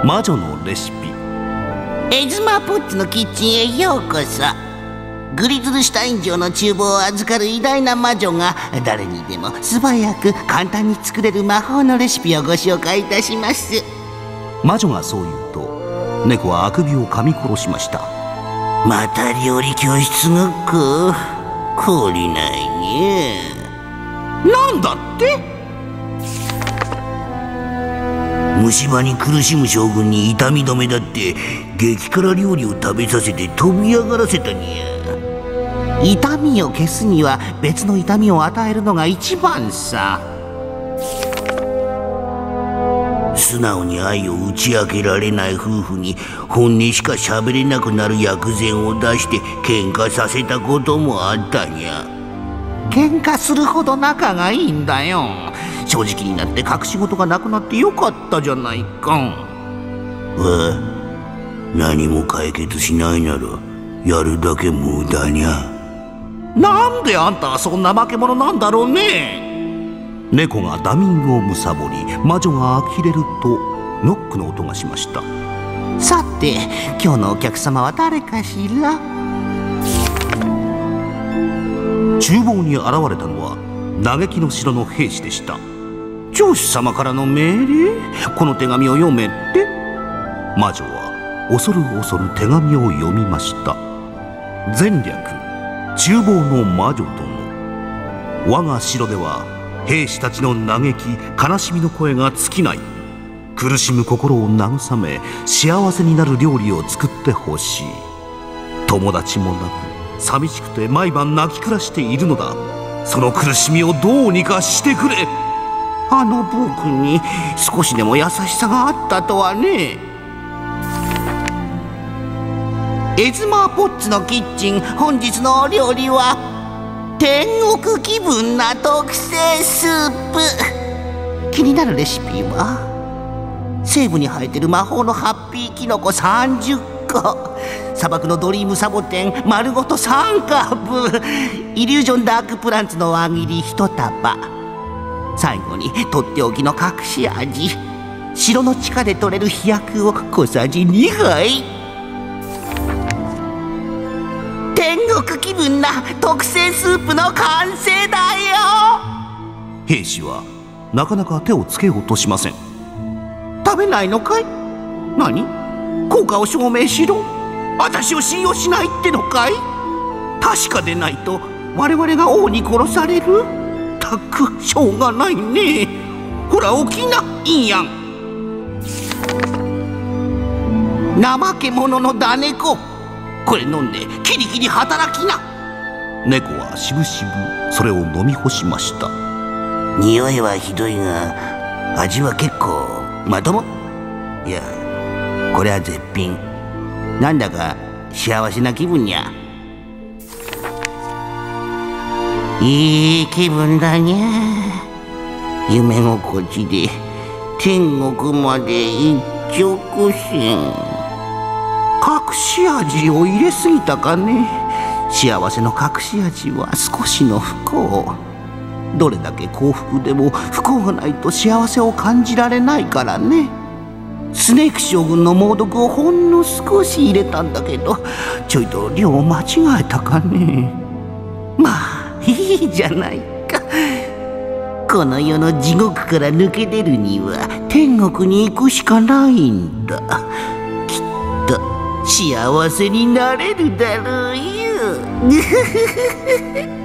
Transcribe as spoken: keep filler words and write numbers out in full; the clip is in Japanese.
魔女のレシピ。 エズマーポッツのキッチンへようこそ。グリズルシュタイン城の厨房を預かる偉大な魔女が誰にでも素早く簡単に作れる魔法のレシピをご紹介いたします。 魔女がそう言うと、猫はあくびを噛み殺しました。 また料理教室ごっこ、懲りないね。 なんだって？ 虫歯に苦しむ将軍に痛み止めだって激辛料理を食べさせて飛び上がらせたにゃ。痛みを消すには別の痛みを与えるのが一番さ。素直に愛を打ち明けられない夫婦に本音しか喋れなくなる薬膳を出して喧嘩させたこともあったにゃ。喧嘩するほど仲がいいんだよ。正直になって隠し事がなくなってよかったじゃないか。わ、何も解決しないならやるだけ無駄にゃ。なんであんたはそんな化け物なんだろうね。 猫がダミングをむさぼり、魔女が呆れるとノックの音がしました。 さて今日のお客様は誰かしら。 厨房に現れたのは嘆きの城の兵士でした。 上司様からの命令？この手紙を読めって。 魔女は恐る恐る手紙を読みました。前略、厨房の魔女殿。我が城では兵士たちの嘆き悲しみの声が尽きない。苦しむ心を慰め幸せになる料理を作ってほしい。友達もなく寂しくて毎晩泣き暮らしているのだ。その苦しみをどうにかしてくれ。 あの僕に少しでも優しさがあったとはね。エズマーポッツのキッチン、本日のお料理は天国気分な特製スープ。気になるレシピは西部に生えてる魔法のハッピーキノコさんじゅっこ、砂漠のドリームサボテン丸ごとさんかぶ、イリュージョンダークプランツの輪切りいち束、最後にとっておきの隠し味、城の地下で採れる飛躍を小さじにはい。天国気分な特製スープの完成だよ。 兵士はなかなか手をつけようとしません。 食べないのかい？何？効果を証明しろ。私を信用しないってのかい？確かでないと我々が王に殺される。たくしょうがないね。ほら起きな、いいやん。怠け者のダネコ、これ飲んでキリキリ働きな。 猫はしぶしぶそれを飲み干しました。 匂いはひどいが味は結構まとも。いや、これは絶品。なんだか幸せな気分にゃ。いい気分だにゃ。夢心地で天国まで一直線。隠し味を入れすぎたかね。幸せの隠し味は少しの不幸。どれだけ幸福でも不幸がないと幸せを感じられないからね。スネーク将軍の猛毒をほんの少し入れたんだけど、ちょいと量を間違えたかね。まあいいじゃないか。この世の地獄から抜け出るには天国に行くしかないんだ。きっと幸せになれるだろうよ。